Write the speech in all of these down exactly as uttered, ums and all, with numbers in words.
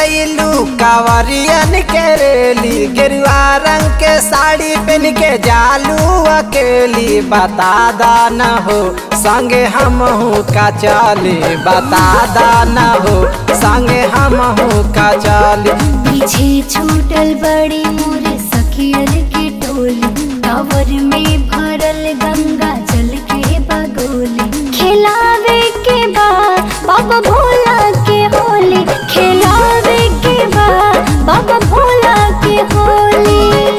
लैलू कांवरियन के रेली, गेरुआ रंग के साड़ी पहन के जालू अकेली। बता दाना हो संगे हमहू का चली, बता दाना हो संगे हमहू का चली। पीछे छूटल बड़ी मोरे सखियन की टोली, कांवर में भरल गंगा जल के बगोली। खिलावे के बाद बाबा भोला के होली, खिलावे के बाद बाबा भोला के होली।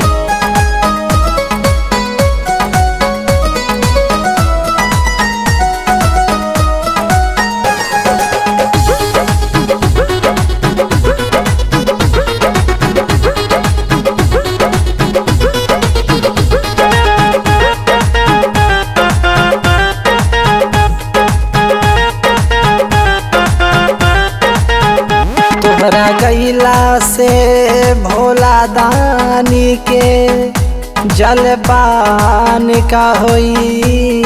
तोहरा गैला से भोला दानी के जलपान का होई,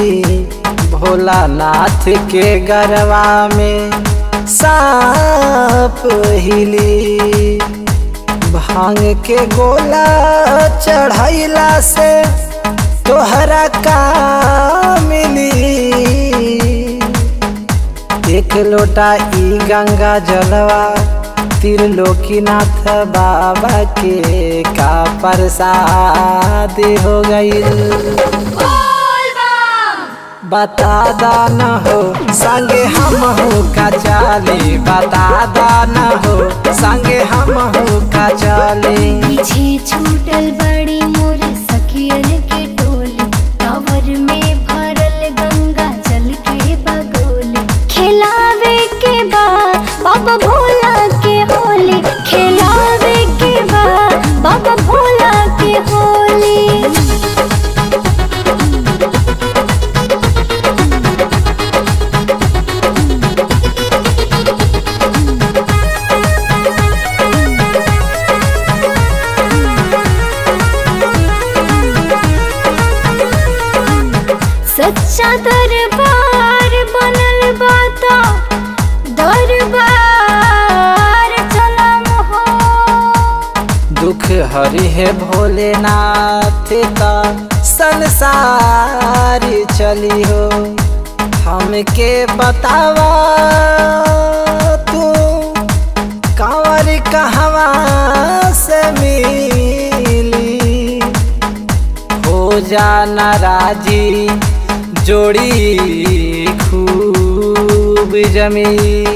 भोलानाथ के गरवा में सांप हिली। भांग के गोला चढ़ैला से तोहरा का मिली, एक लोटा ई गंगा जलवा त्रिलोकीनाथ बाबा के का प्रसाद हो गईल। बता दाना हो संगे हमहू का चली, बता दाना हो संगे हमहू का चली। पीछे छूटल बड़ी मोरे सखियन के टोली, कांवर में भरल गंगा जल के बगोली। खिलावे के बाद बाबा भोला के होली, खिलावे के बाद बाबा भोला के होली। सच्चा दरबार बनल बाता, दरबार चलम हो। दुख हरि है भोलेनाथ का संसार चली हो। हमके बतावा तू कांवर कहवा से मिली, हो जाना राजी जोड़ी खूब जमी।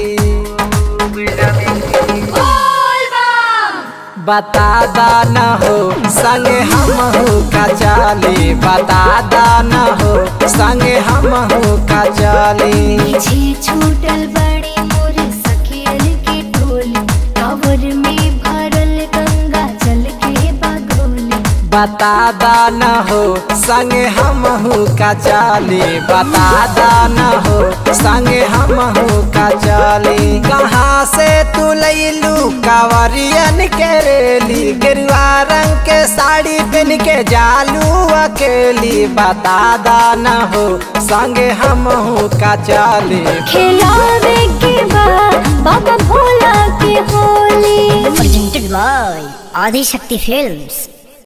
बता दाना हो संगे हमहू का चली, बता दाना हो संगे हमहू का चली। पीछे छूटल बड़ी मोरे सखियन की टोली, कांवर में भरल गंगा जल के बगोली। बता दाना हो संगे हमहू का चली, बता दाना हो संगे हमहू का चली। कहाँ से तू लैलू कांवरियन के रेली, गेरुआ रंग के साड़ी पहन के जालू अकेली। बता दाना हो संगे हमहू का चली, खिलावे के बाद बाबा भोला के Holi. Presented by Adi Shakti Films।